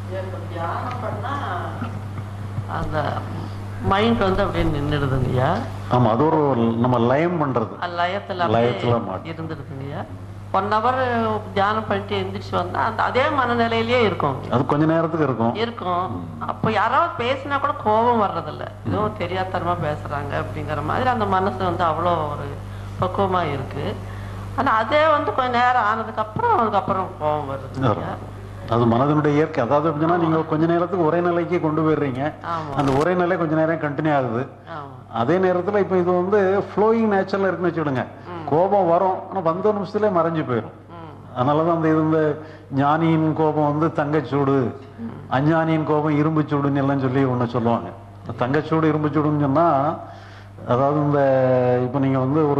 தியானம் பண்ணா அந்த மைண்ட் வந்து அப்படியே நின்றுடுதுங்கய்யா. ஆமா, அது ஒரு நம்ம லயம் பண்றது, லயத்துல இருந்துடுதுங்கய்யா. 1 hour தியானம் பண்ணிட்டு எந்திரிச்சு வந்தா அந்த அதே மனநிலையிலேயே இருக்கும். அது கொஞ்ச நேரத்துக்கு இருக்கும். அப்போ யாராவது பேசினா கூட கோபம் வர்றதில்ல, ஏதோ தெரியாதனமா பேசுறாங்க அப்படிங்கிற மாதிரி அந்த மனசு வந்து அவ்வளோ ஒரு பக்குவமா இருக்கு. ஆனா அதே வந்து கொஞ்ச நேரம் ஆனதுக்கு அதுக்கப்புறம் கோபம் வருது. அது மனதனுடைய இயற்கை. அதாவது எப்படின்னா, நீங்க கொஞ்ச நேரத்துக்கு ஒரே நிலைக்கு கொண்டு போயிடுறீங்க, அந்த ஒரே நிலை கொஞ்ச நேரம் கண்டினியூ ஆகுது. அதே நேரத்துல இப்ப இது வந்து ஃப்ளோயிங் நேச்சர்ல இருக்குன்னு வச்சுடுங்க, கோபம் வரும், ஆனா வந்த நிமிஷத்துல மறைஞ்சு போயிடும். அதனாலதான் அந்த இந்த ஞானியின் கோபம் வந்து தங்கச்சூடு, அஞ்ஞானியின் கோபம் இரும்பு சூடுன்னு எல்லாம் சொல்லி ஒண்ணு சொல்லுவாங்க. தங்கச்சூடு இரும்பு சூடுன்னு சொன்னா, அதாவது இந்த இப்ப நீங்க வந்து ஒரு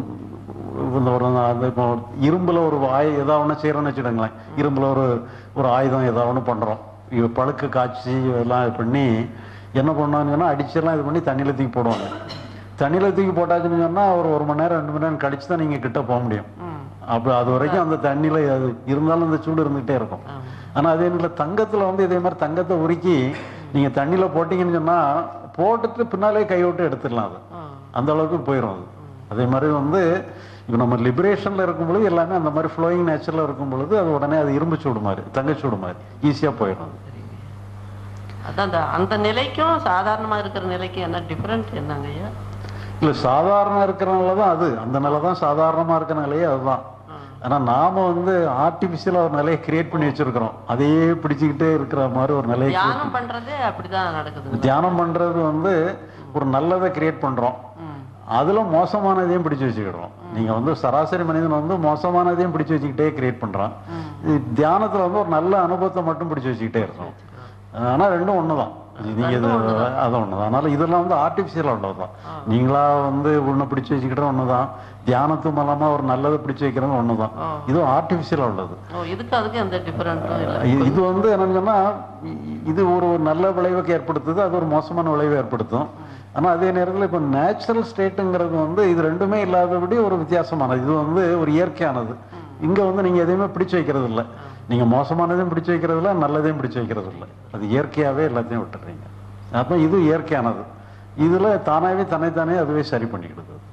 இப்போ இரும்புல ஒரு ஏதாவது ஒண்ணு செய்யறோம்னு வச்சுடுங்களேன், இரும்புல ஒரு ஆயுதம் ஏதாவது ஒண்ணு பண்றோம், பழுக்கு காய்ச்சி எல்லாம் பண்ணி என்ன பண்ணாங்கன்னா அடிச்செல்லாம் இது பண்ணி தண்ணியில தூக்கி போடுவாங்க. தண்ணியில தூக்கி போட்டாச்சுன்னு சொன்னா ஒரு 1 மணி நேரம் 2 மணி நேரம் கழிச்சு தான் நீங்க கிட்ட போக முடியும். அப்ப அது வரைக்கும் அந்த தண்ணியில அது இருந்தாலும் அந்த சூடு இருந்துகிட்டே இருக்கும். ஆனா அதே நேரத்தில் தங்கத்துல வந்து இதே மாதிரி தங்கத்தை உருக்கி நீங்க தண்ணியில போட்டீங்கன்னு சொன்னா போட்டுட்டு பின்னாலே கைவிட்டு எடுத்துடலாம், அது அந்த அளவுக்கு போயிடும். அது அதே மாதிரி வந்து இப்போ நம்ம லிபரேஷன்ல இருக்கும் பொழுது எல்லாமே அந்த மாதிரி ஃப்ளோயிங் நேச்சர்ல இருக்கும் பொழுது அது உடனே அது இரும்பு சூடு மாதிரி தங்கச்சூடு மாதிரி ஈஸியா போயிடும். அதான் அந்த நிலைக்கும் சாதாரணமா இருக்கிற நிலைக்கும் என்ன டிஃபரெண்ட் என்னங்க ஐயா? இல்ல, சாதாரண இருக்கிறனாலதான் அது அந்த நிலை தான் சாதாரணமா இருக்கிற நிலையே அதுதான். ஆனா நாம வந்து ஆர்டிபிஷியலா ஒரு நிலையை கிரியேட் பண்ணி வச்சிருக்கிறோம், அதையே பிடிச்சுக்கிட்டே இருக்கிற மாதிரி ஒரு நிலையை. தியானம் பண்றதே அப்படிதான் நடக்குது. தியானம் பண்றது வந்து ஒரு நல்லதை கிரியேட் பண்றோம், அதுல மோசமானதையும் பிடிச்சு வச்சுக்கிடுறோம். நீங்க வந்து சராசரி மனிதன் வந்து மோசமானதையும் பிடிச்சு வச்சுக்கிட்டே கிரியேட் பண்றான். தியானத்துல வந்து ஒரு நல்ல அனுபவத்தை மட்டும் பிடிச்சு வச்சுக்கிட்டே இருக்கோம். ஆனா ரெண்டும் ஒண்ணுதான், நீங்க அது ஒண்ணுதான். அதனால இதெல்லாம் வந்து ஆர்டிபிஷியலா உள்ளதுதான். நீங்களா வந்து ஒண்ணு பிடிச்சு வச்சுக்கிட்ட ஒண்ணுதான், தியானத்து மூலமா ஒரு நல்லதை பிடிச்சு வைக்கிறது ஒண்ணுதான். இதுவும் ஆர்டிபிஷியலா உள்ளது. இது வந்து என்னன்னு சொன்னா, இது ஒரு நல்ல விளைவுக்கு ஏற்படுத்துது, அது ஒரு மோசமான விளைவை ஏற்படுத்தும். ஆனா அதே நேரத்தில் இப்ப நேச்சுரல் ஸ்டேட்டுங்கிறது வந்து இது ரெண்டுமே இல்லாதபடி ஒரு வித்தியாசமானது. இது வந்து ஒரு இயற்கையானது. இங்க வந்து நீங்க எதையுமே பிடிச்சு வைக்கிறது இல்லை, நீங்க மோசமானதையும் பிடிச்சு வைக்கிறது இல்லை, நல்லதையும் பிடிச்சு வைக்கிறது இல்லை, அது இயற்கையாவே எல்லாத்தையும் விட்டுறீங்க. அப்ப இது இயற்கையானது, இதுல தானாவே தன்னைத்தானே அதுவே சரி பண்ணிக்கிடுது.